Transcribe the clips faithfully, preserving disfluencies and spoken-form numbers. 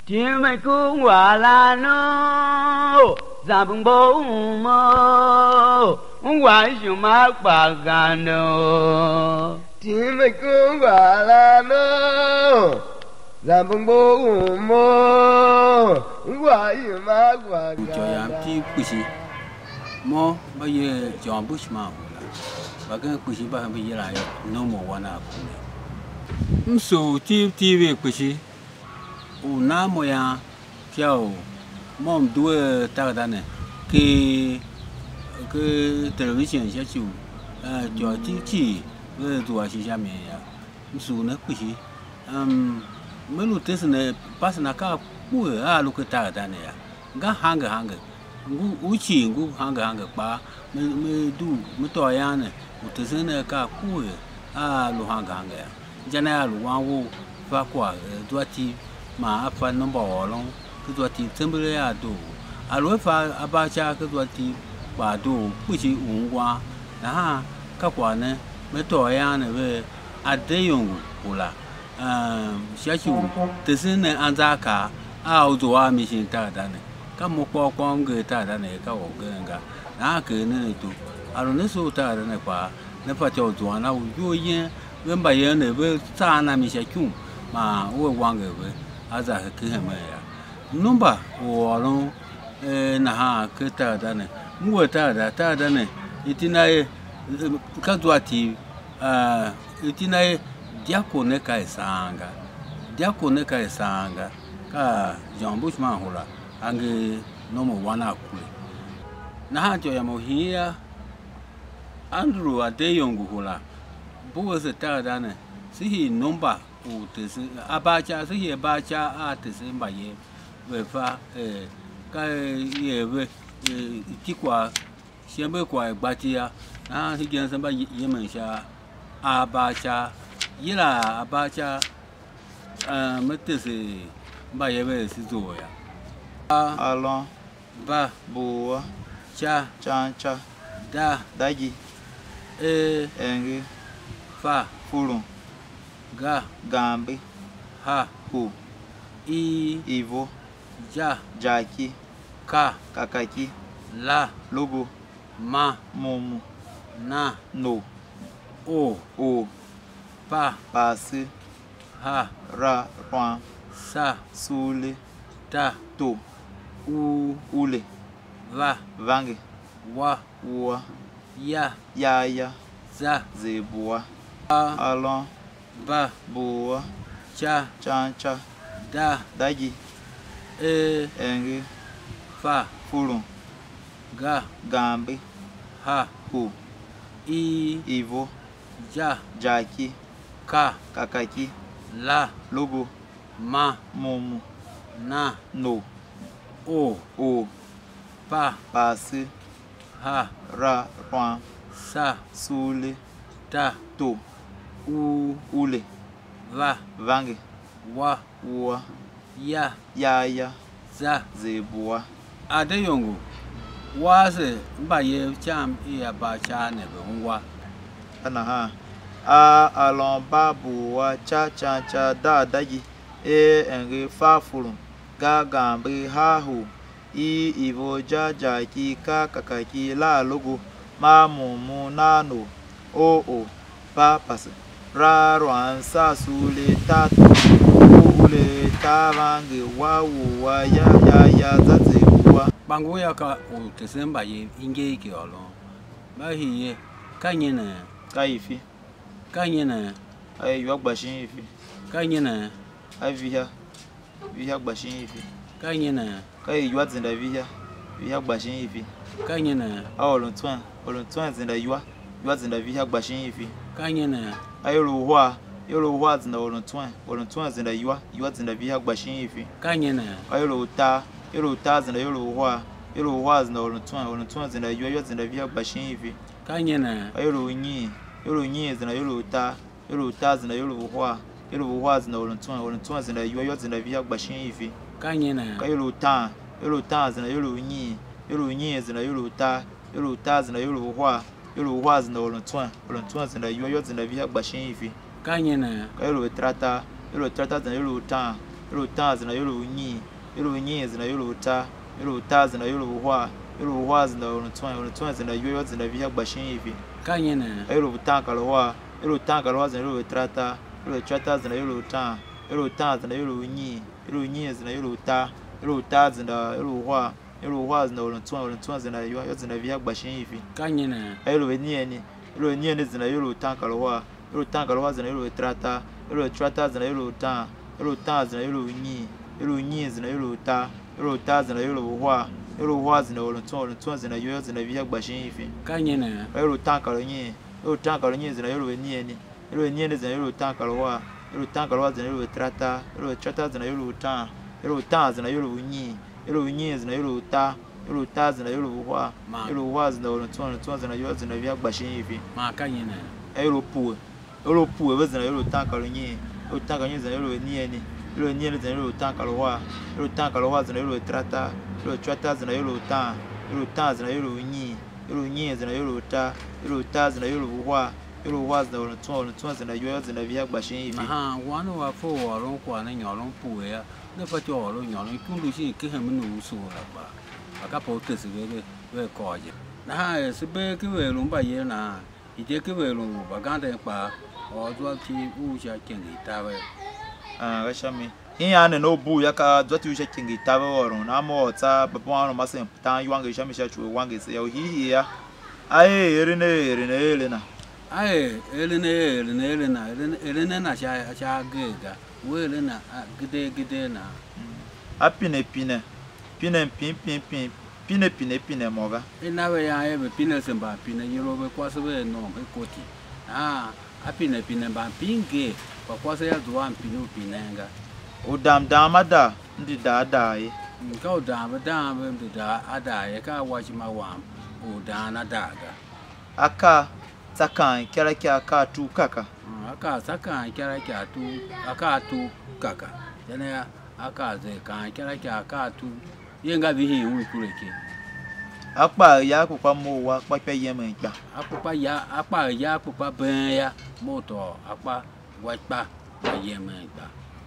Tiv mai cũng hòa là nó ra bông bố mơ hòa dù mát bạc gà nó Tiv mai cũng hòa là nó ra bông bố mơ hòa dù mát bạc gà cho em Tiv Tv mo bây giờ John Bushman Hula và cái Tv bây bây giờ là no more one up so Tiv Tv Tv u na mo ya theo mom đua ta cái này cái cái television sẽ chịu cho chính trị với đua sẽ làm gì à so nó Tv um mấy lúc thế này pas na cả bữa à lúc cái ta cái này à gã hàng cái hàng cái ngu uchi ngu hàng cái hàng cái ba mấy mấy du mấy toa ya này một thế này cả bữa à lúc hàng cái hàng cái cho nên lúc hoàng vũ phát qua đua Tiv mà phát nó bỏ luôn cái đua Tiv xem bữa à đủ à lúc phát à ba cha cái đua Tiv và đủ bữa chỉ uống qua à các quả này mấy toa ya này về à đây dùng Hula à sẽ chịu thế này ăn ra cả à ô tô à mình xin ta đây này các một bao con người ta đây này các ông cái này à cái này tụ à lúc này số ta đây này qua nó phải cho tôi nào vui nhé bên bây giờ này với cha này mình sẽ chung mà tôi quan cái với à ra cái cái này à nông bà ô long na ha cái ta đây này mua ta đây ta đây này ít này các đua Tiv à ít này dia kone kai sanga dia kone kai sanga ka John Bushman Hula ange no mo wana kule na ha jo ya mo hia Andrew Adeyongu Hula bo se ta da ne si hi nomba u te se abacha si hi abacha a te se mba ye we fa eh ka ye we ti kwa siambe kwa gbatia na hi gen se ba ye men sha abacha yila abacha uh metese ba yebe sizo ya alon ba boa cha cha cha da daji e enge fa fulun ga gambe ha hu i ivo ja jaki ka kakaki la logo ma momo na no o o pa passe ha ra rwan sa sule ta to u ule va vange wa wa ya yaya za zebua a alon ba boa cha cha cha da daji e enge fa fulun ga gambe ha hu i ivo ja jaki ka kakaki la logo ma momo na no o o pa passe ha ra rwan sa sule ta to u ule va vange wa wa ya yaya za zebua Adeyongu wa se mba ye cham e abacha ne be nwa ana ha a alon babu wa cha cha cha da daji e enge fa fulun ga gambe ha hu i ivo ja ja ki ka kakaki la logo ma mu mu na no o o pa pas ra rwan sa sule ta to ule ta vange wa wu wa ya ya ya za ze wa bango ya ka o tesemba ye inge ki olo ba hi ye kanye na ka ifi kanye na ai yo gbashin ifi kanye na ai viha viha gbashin ifi kanye na kai yo zinda viha viha gbashin ifi kanye na a olun twan olun twan zinda yo yo zinda viha gbashin ifi kanye na ai ro hwa yo ro hwa zinda olun twan olun twan zinda yo yo zinda viha gbashin ifi kanye na ai ro ta yo ro ta zinda yo ro hwa yo ro hwa zinda olun twan olun twan zinda yo yo zinda viha gbashin ifi kanye na ai ro nyi yo ro nyi zinda yo ro ta yo ro ta zinda yo ro hwa yo ro hwa zinda olun twan olun twan zinda yo yo zinda viha gbashin ifi kanye na kai ro ta yo ro ta zinda yo ro nyi yo ro nyi zinda yo ro ta yo ro ta zinda yo ro hwa yo ro hwa zinda olun twan olun twan zinda yo yo zinda viha gbashin ifi kanye na kai ro trata yo ro trata zinda yo ro ta yulu ta zina yulu nyi yulu nyi zina yulu ta yulu ta zina yulu hwa yulu hwa zina yulu twa yulu twa zina yoyo zina vya gbashin hivi kanyene yulu tanka hwa yulu tanka hwa zina yulu trata yulu trata zina yulu ta yulu ta zina yulu nyi yulu nyi zina yulu ta yulu ta zina yulu hwa yulu hwa zina yulu twa yulu twa zina yoyo zina vya gbashin hivi kanyene yulu nyeni yulu nyeni zina yulu tanka hwa yulu tanka hwa zina yulu trata yulu trata zina yulu ta yulu ta zina yulu nyi yulu nyi zina yulu ta yulu ta zina yulu hwa yulu hwa zina yulu twa yulu twa zina yoyo zina vya gbashin hivi kanyene yulu tanka nyi yulu tanka nyi zina yulu nyeni yulu nyeni zina yulu tanka hwa yulu tanka hwa zina yulu trata yulu trata zina yulu ta yulu ta zina yulu nyi yulu nyi zina yulu ta yulu ta zina yulu hwa yulu hwa zina yulu twa yulu twa zina yoyo zina vya gbashin hivi ma kanyene yulu pu yulu pu zina yulu tanka nyi yulu tanka nyi zina yulu nyeni yulu nyeni zina yulu tanka hwa yulu tanka hwa zina yulu trata yulu trata zina yulu ta yulu ta zina yulu nyi yulu nyi zina yulu ta yulu ta zina yulu hwa yulu hwa zina yulu twa yulu twa zina yoyo zina vya gbashin hivi aha wanu wa fo waron kwa na nyolon pu ya na fa ti oro nyolon tundu shi ke hem nu su la ba aka po te se we we ko je na ha se be ke we lu ba ye na ide ke we lu ba ga de pa o zwa ti u sha ken gi ta we ah ga shami in ya ne no bu ya ka zwa ti u sha ken gi ta we oro na mo ta ba po anu ma se ta yuan ga shami sha chu wan ga se ya hi hi ya ai ere ne ere ne ere na ai ele ne ele ne ele na ele ne na sha sha ge ga we ele na gide gide na a pine pine pine pin pin pin pine pine pine moga ina we ya e be pine se ba pine yiro be kwa se we no be koti ah a pine pine ba pinge kwa kwa se ya zuwa pine pine nga o dam dam ada ndi da da yi ka o dam da be ndi da ada ye ka wa chi ma wa o da na da ga aka sakan kera kya ka tu kaka aka sakan kera kya tu aka tu kaka yana aka ze kan kera kya ka tu yenga bi hi wu kureke apa ya pupa mo wa pa pe ye me gba apa ya apa ya pupa ben ya moto apa wa pa ye me gba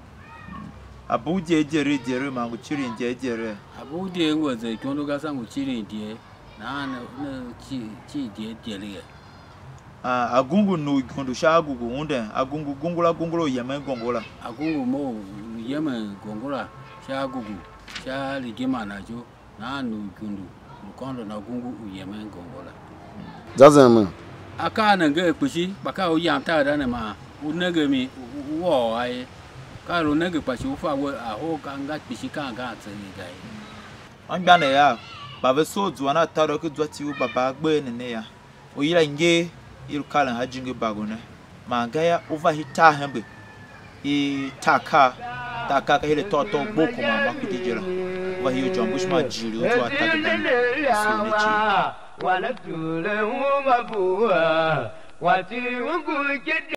abu je jere jere ma ku chirin je jere abu de ngo ze kyondo ga sang ku chirin die na na chi chi die die le ah agungu no gondo sha agugu unde agungu gungula gungulo ye me gongola agungu mo ye me gongola sha agugu sha ligema na jo na nu gundu kondo na gungu ye me gongola zazama aka na ga ekpushi baka o yam ta da na ma unege mi wo ai ka ro nege pashi u fa wo a ho ka nga kpishi ka ga tsini ga yi an gba na ya baba so zuwa na taro ku zuwa ti u baba gbe ne ne ya o yira nge iru kalan hajinge bagone ma ga ya over hita hambe e taka taka ka hele to to boko ma ma ku dijira wa hiyo John Bushman jiri o to ataka so ne chi wala tule wa bu wa ti ku